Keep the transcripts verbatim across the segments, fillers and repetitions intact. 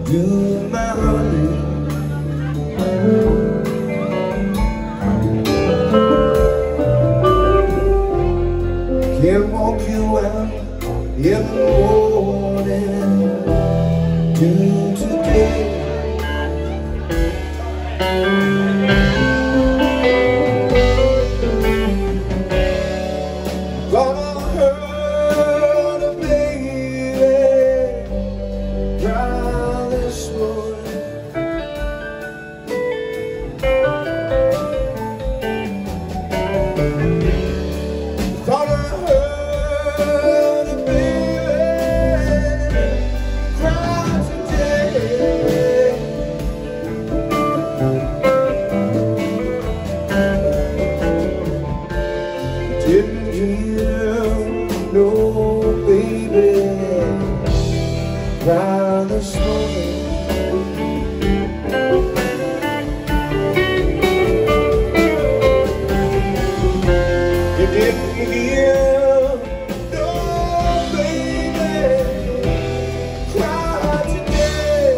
You're my honey. Can walk you out in the morning. Do today. Gonna hurt a baby cry this morning. Gonna hurt a baby cry today. Didn't hear no baby cry this morning. You didn't hear no baby cry today.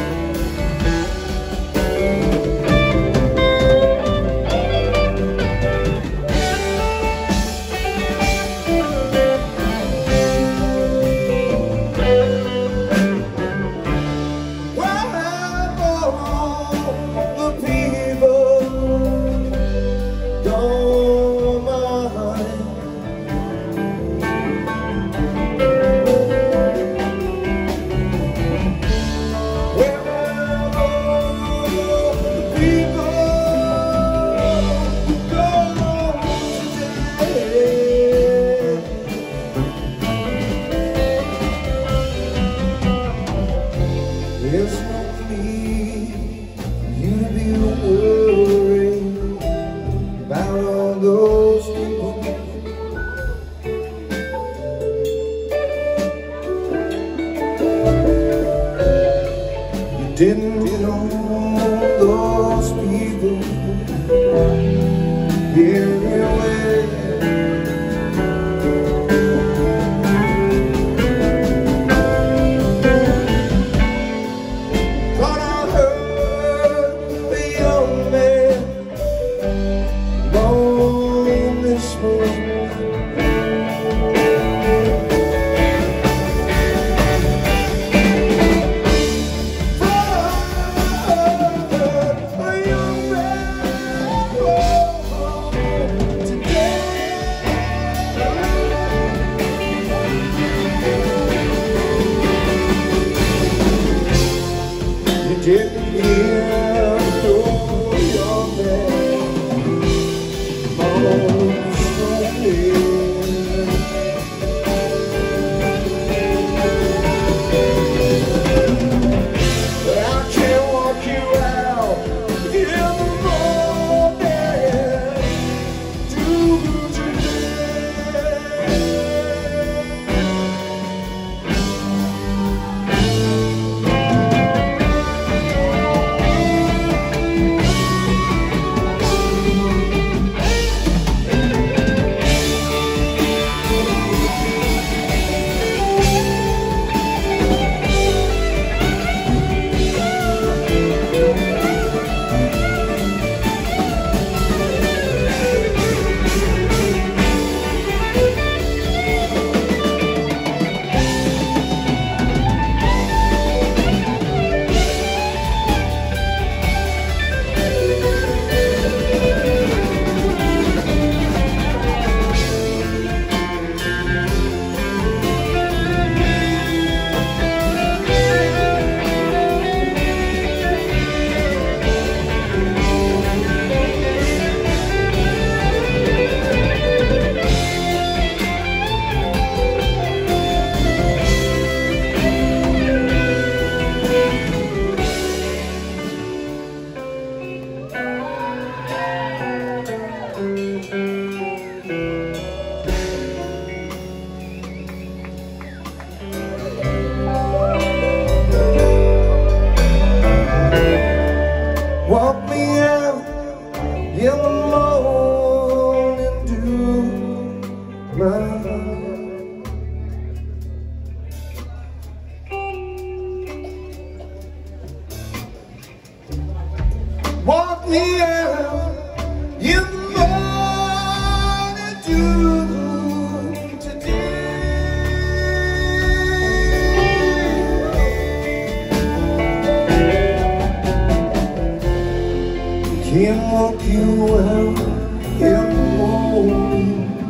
Why have all the people gone, my honey? Where have all the people gone today? There's no need you to be worried about all those people. You didn't know those people anyway. Gonna hurt a young man alone this morning. Hurt a young man alone today. You didn't hear no young man alone this morning. But I can't walk you out in the morning. Do today. me out in the morning dew today. Can't walk you out in the morning,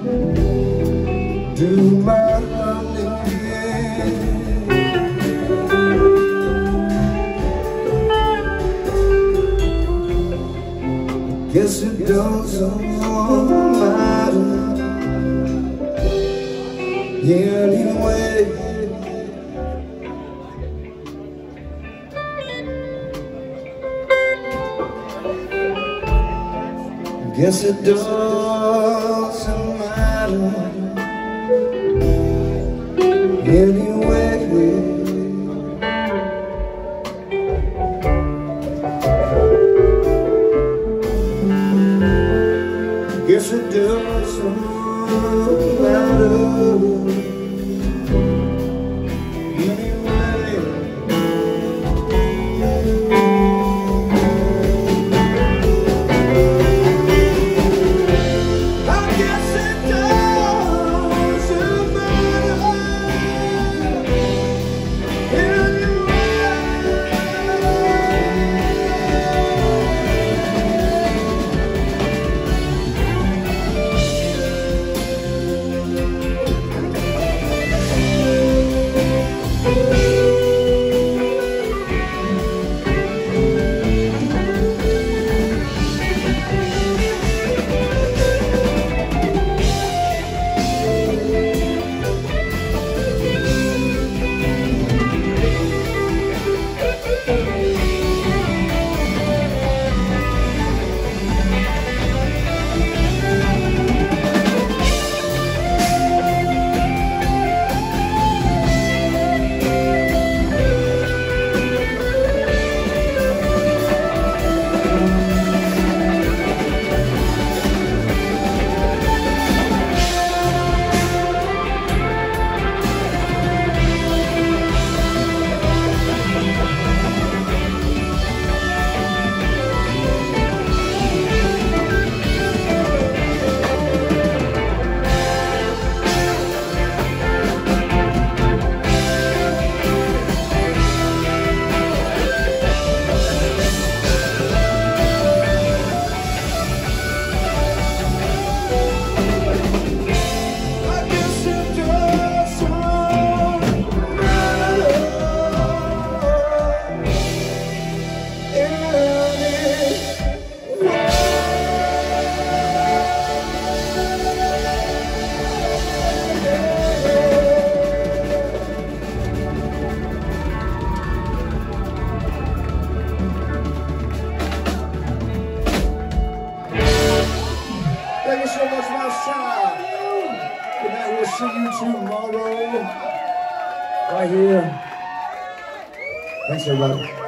do my honey again. Guess it doesn't matter anyway. Guess it doesn't matter anyway. Guess it doesn't matter anyway. I guess it doesn't matter Thank you so much, Master. Good night. We'll see you tomorrow right here. Thanks, everybody.